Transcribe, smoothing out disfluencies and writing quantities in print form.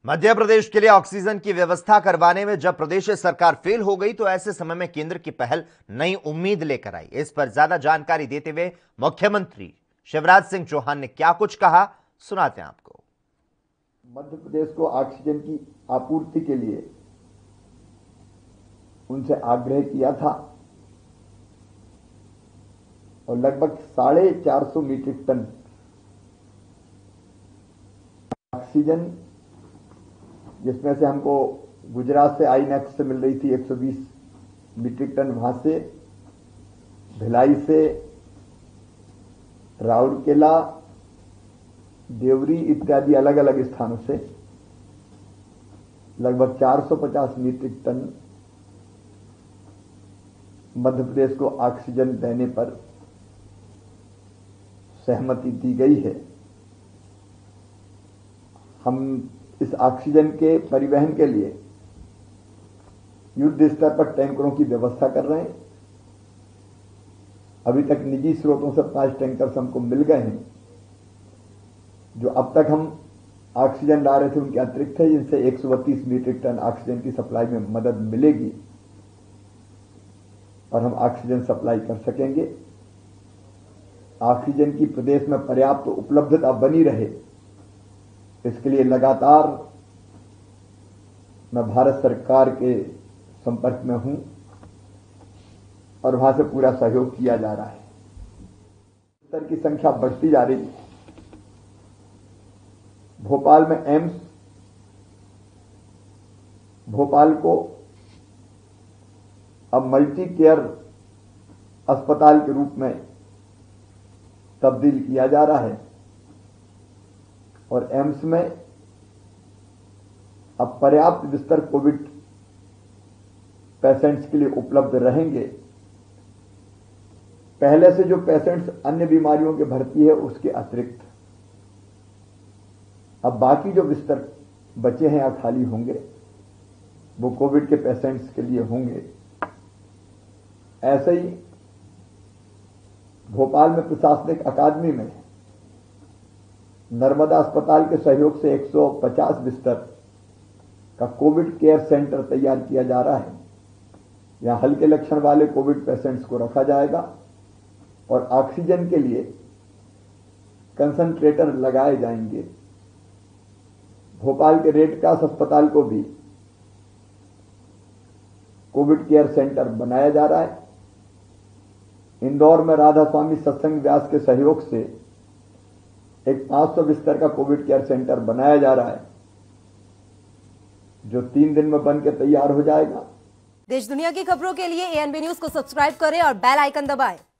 मध्य प्रदेश के लिए ऑक्सीजन की व्यवस्था करवाने में जब प्रदेश सरकार फेल हो गई तो ऐसे समय में केंद्र की पहल नई उम्मीद लेकर आई। इस पर ज्यादा जानकारी देते हुए मुख्यमंत्री शिवराज सिंह चौहान ने क्या कुछ कहा, सुनाते हैं आपको। मध्य प्रदेश को ऑक्सीजन की आपूर्ति के लिए उनसे आग्रह किया था और लगभग 450 मीट्रिक टन ऑक्सीजन, जिसमें से हमको गुजरात से आईनेक्स से मिल रही थी 120 मीट्रिक टन, वहां से भिलाई से, राउरकेला, देवरी इत्यादि अलग अलग स्थानों से लगभग 450 मीट्रिक टन मध्य प्रदेश को ऑक्सीजन देने पर सहमति दी गई है। हम इस ऑक्सीजन के परिवहन के लिए युद्ध स्तर पर टैंकरों की व्यवस्था कर रहे हैं। अभी तक निजी स्रोतों से 5 टैंकर्स हमको मिल गए हैं। जो अब तक हम ऑक्सीजन ला रहे थे उनके अतिरिक्त है, जिनसे 132 मीट्रिक टन ऑक्सीजन की सप्लाई में मदद मिलेगी और हम ऑक्सीजन सप्लाई कर सकेंगे। ऑक्सीजन की प्रदेश में पर्याप्त उपलब्धता बनी रहे, इसके लिए लगातार मैं भारत सरकार के संपर्क में हूं और वहां से पूरा सहयोग किया जा रहा है। बिस्तर की संख्या बढ़ती जा रही है। भोपाल में एम्स, भोपाल को अब मल्टी केयर अस्पताल के रूप में तब्दील किया जा रहा है और एम्स में अब पर्याप्त बिस्तर कोविड पेशेंट्स के लिए उपलब्ध रहेंगे। पहले से जो पेशेंट्स अन्य बीमारियों के भर्ती है उसके अतिरिक्त अब बाकी जो बिस्तर बचे हैं या खाली होंगे वो कोविड के पेशेंट्स के लिए होंगे। ऐसे ही भोपाल में प्रशासनिक अकादमी में नर्मदा अस्पताल के सहयोग से 150 बिस्तर का कोविड केयर सेंटर तैयार किया जा रहा है। यहां हल्के लक्षण वाले कोविड पेशेंट्स को रखा जाएगा और ऑक्सीजन के लिए कंसंट्रेटर लगाए जाएंगे। भोपाल के रेड क्रॉस अस्पताल को भी कोविड केयर सेंटर बनाया जा रहा है। इंदौर में राधा स्वामी सत्संग व्यास के सहयोग से एक 500 बिस्तर का कोविड केयर सेंटर बनाया जा रहा है, जो 3 दिन में बनकर तैयार हो जाएगा। देश दुनिया की खबरों के लिए एएनबी न्यूज को सब्सक्राइब करें और बेल आइकन दबाएं।